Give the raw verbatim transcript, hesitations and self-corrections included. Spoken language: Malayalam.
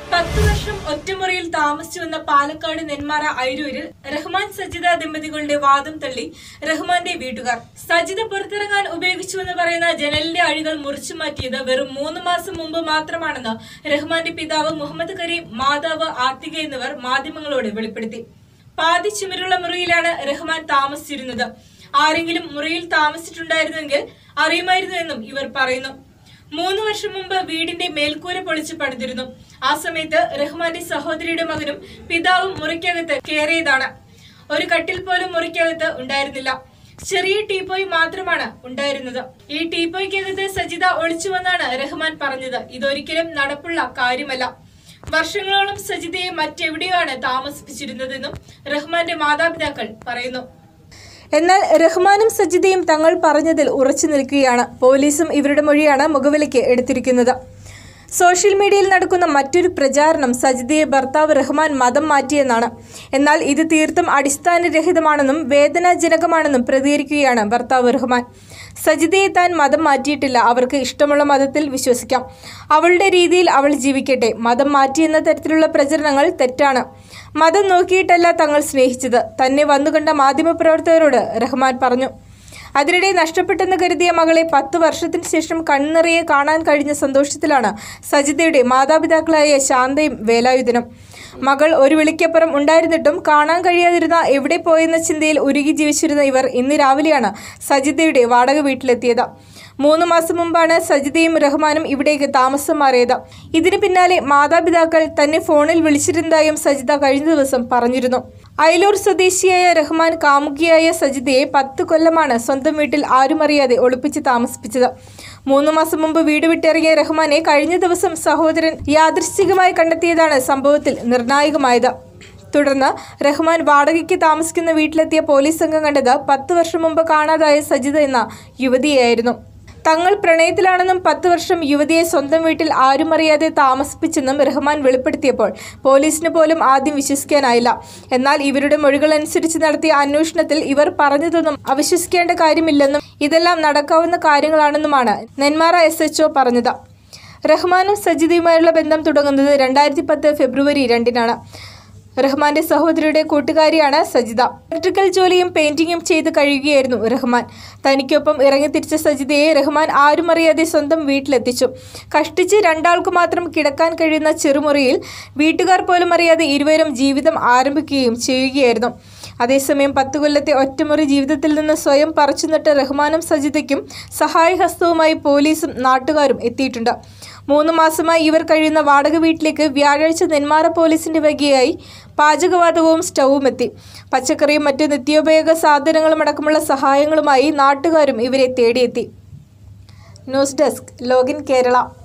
പത്തു വർഷം ഒറ്റമുറിയിൽ താമസിച്ചുവന്ന പാലക്കാട് നെന്മാറ ഐരൂരിൽ റഹ്മാൻ സജിത ദമ്പതികളുടെ വാദം തള്ളി റഹ്മാന്റെ വീട്ടുകാർ. സജിത പുറത്തിറങ്ങാൻ ഉപയോഗിച്ചുവെന്ന് പറയുന്ന ജനലിന്റെ അഴികൾ മുറിച്ചു മാറ്റിയത് വെറും മൂന്ന് മാസം മുമ്പ് മാത്രമാണെന്ന് റഹ്മാന്റെ പിതാവ് മുഹമ്മദ് കരീം, മാതാവ് ആത്തിക എന്നിവർ മാധ്യമങ്ങളോട് വെളിപ്പെടുത്തി. പാതി ചുമരുള്ള മുറിയിലാണ് റഹ്മാൻ താമസിച്ചിരുന്നത്. ആരെങ്കിലും മുറിയിൽ താമസിച്ചിട്ടുണ്ടായിരുന്നെങ്കിൽ അറിയുമായിരുന്നു എന്നും ഇവർ പറയുന്നു. മൂന്ന് വർഷം മുമ്പ് വീടിന്റെ മേൽക്കൂര പൊളിച്ച് പണിതിരുന്നു. ആ സമയത്ത് റഹ്മാന്റെ സഹോദരിയുടെ മകനും പിതാവും മുറിക്കകത്ത് കയറിയതാണ്. ഒരു കട്ടിൽ പോലും മുറിക്കകത്ത് ഉണ്ടായിരുന്നില്ല. ചെറിയ ടീപ്പോയി മാത്രമാണ് ഉണ്ടായിരുന്നത്. ഈ ടീപ്പോയ്ക്കകത്ത് സജിത ഒളിച്ചുവെന്നാണ് റഹ്മാൻ പറഞ്ഞത്. ഇതൊരിക്കലും നടപ്പുള്ള കാര്യമല്ല. വർഷങ്ങളോളം സജിതയെ മറ്റെവിടെയാണ് താമസിപ്പിച്ചിരുന്നതെന്നും റഹ്മാന്റെ മാതാപിതാക്കൾ പറയുന്നു. എന്നാൽ റഹ്മാനും സജിതയും തങ്ങൾ പറഞ്ഞതിൽ ഉറച്ചു നിൽക്കുകയാണ്. പോലീസും ഇവരുടെ മൊഴിയാണ് മുഖവിലയ്ക്ക് എടുത്തിരിക്കുന്നത്. സോഷ്യൽ മീഡിയയിൽ നടക്കുന്ന മറ്റൊരു പ്രചാരണം സജിതയെ ഭർത്താവ് റഹ്മാൻ മതം മാറ്റിയെന്നാണ്. എന്നാൽ ഇത് തീർത്തും അടിസ്ഥാനരഹിതമാണെന്നും വേദനാജനകമാണെന്നും പ്രതികരിക്കുകയാണ് ഭർത്താവ് റഹ്മാൻ. സജിതയെ താൻ മതം മാറ്റിയിട്ടില്ല. അവർക്ക് ഇഷ്ടമുള്ള മതത്തിൽ വിശ്വസിക്കാം. അവളുടെ രീതിയിൽ അവൾ ജീവിക്കട്ടെ. മതം മാറ്റിയെന്ന തരത്തിലുള്ള പ്രചരണങ്ങൾ തെറ്റാണ്. മതം നോക്കിയിട്ടല്ല തങ്ങൾ സ്നേഹിച്ചത്, തന്നെ വന്നുകണ്ട മാധ്യമപ്രവർത്തകരോട് റഹ്മാൻ പറഞ്ഞു. അതിനിടെ നഷ്ടപ്പെട്ടെന്ന് കരുതിയ മകളെ പത്ത് വർഷത്തിന് ശേഷം കണ്ണിറയെ കാണാൻ കഴിഞ്ഞ സന്തോഷത്തിലാണ് സജിതയുടെ മാതാപിതാക്കളായ ശാന്തയും വേലായുധനും. മകൾ ഒരു വിളിക്കപ്പുറം ഉണ്ടായിരുന്നിട്ടും കാണാൻ കഴിയാതിരുന്ന എവിടെ പോയെന്ന ചിന്തയിൽ ഉരുകി ജീവിച്ചിരുന്ന ഇവർ ഇന്ന് രാവിലെയാണ് സജിതയുടെ വാടക വീട്ടിലെത്തിയത്. മൂന്ന് മാസം മുമ്പാണ് സജിതയും റഹ്മാനും ഇവിടേക്ക് താമസം മാറിയത്. ഇതിന് പിന്നാലെ മാതാപിതാക്കൾ തന്നെ ഫോണിൽ വിളിച്ചിരുന്നതായും സജിത കഴിഞ്ഞ ദിവസം പറഞ്ഞിരുന്നു. അയലൂർ സ്വദേശിയായ റഹ്മാൻ കാമുകിയായ സജിതയെ പത്ത് കൊല്ലമാണ് സ്വന്തം വീട്ടിൽ ആരുമറിയാതെ ഒളിപ്പിച്ച് താമസിപ്പിച്ചത്. മൂന്ന് മാസം മുമ്പ് വീട് വിട്ടിറങ്ങിയ റഹ്മാനെ കഴിഞ്ഞ ദിവസം സഹോദരൻ യാദൃശ്ചികമായി കണ്ടെത്തിയതാണ് സംഭവത്തിൽ നിർണായകമായത്. തുടർന്ന് റഹ്മാൻ വാടകയ്ക്ക് താമസിക്കുന്ന വീട്ടിലെത്തിയ പോലീസ് സംഘം കണ്ടത് പത്ത് വർഷം മുമ്പ് കാണാതായ സജിത എന്ന യുവതിയായിരുന്നു. തങ്ങൾ പ്രണയത്തിലാണെന്നും പത്ത് വർഷം യുവതിയെ സ്വന്തം വീട്ടിൽ ആരുമറിയാതെ താമസിപ്പിച്ചെന്നും റഹ്മാൻ വെളിപ്പെടുത്തിയപ്പോൾ പോലീസിന് പോലും ആദ്യം വിശ്വസിക്കാനായില്ല. എന്നാൽ ഇവരുടെ മൊഴികൾ അനുസരിച്ച് നടത്തിയ അന്വേഷണത്തിൽ ഇവർ പറഞ്ഞതൊന്നും അവിശ്വസിക്കേണ്ട കാര്യമില്ലെന്നും ഇതെല്ലാം നടക്കാവുന്ന കാര്യങ്ങളാണെന്നുമാണ് നെന്മാറ എസ് എച്ച് ഒ പറഞ്ഞത്. റഹ്മാനും സജിതയുമായുള്ള ബന്ധം തുടങ്ങുന്നത് രണ്ടായിരത്തി പത്ത് ഫെബ്രുവരി രണ്ടിനാണ്. റഹ്മാന്റെ സഹോദരിയുടെ കൂട്ടുകാരിയാണ് സജിത. ഇലക്ട്രിക്കൽ ജോലിയും പെയിന്റിങ്ങും ചെയ്ത് കഴിയുകയായിരുന്നു റഹ്മാൻ. തനിക്കൊപ്പം ഇറങ്ങിത്തിരിച്ച സജിതയെ റഹ്മാൻ ആരുമറിയാതെ സ്വന്തം വീട്ടിലെത്തിച്ചു. കഷ്ടിച്ച് രണ്ടാൾക്ക് മാത്രം കിടക്കാൻ കഴിയുന്ന ചെറുമുറിയിൽ വീട്ടുകാർ പോലും അറിയാതെ ഇരുവരും ജീവിതം ആരംഭിക്കുകയും ചെയ്യുകയായിരുന്നു. അതേസമയം പത്തു കൊല്ലത്തെ ഒറ്റമുറി ജീവിതത്തിൽ നിന്ന് സ്വയം പറിച്ചുനട്ട് റഹ്മാനും സജിതയ്ക്കും സഹായഹസ്തവുമായി പോലീസും നാട്ടുകാരും എത്തിയിട്ടുണ്ട്. മൂന്ന് മാസമായി ഇവർ കഴിയുന്ന വാടക വീട്ടിലേക്ക് വ്യാഴാഴ്ച നെന്മാറ പോലീസിന്റെ വകയായി പാചകവാതകവും സ്റ്റൗവും എത്തി. പച്ചക്കറിയും മറ്റ് നിത്യോപയോഗ സാധനങ്ങളും അടക്കമുള്ള സഹായങ്ങളുമായി നാട്ടുകാരും ഇവരെ തേടിയെത്തി. News desk login Kerala.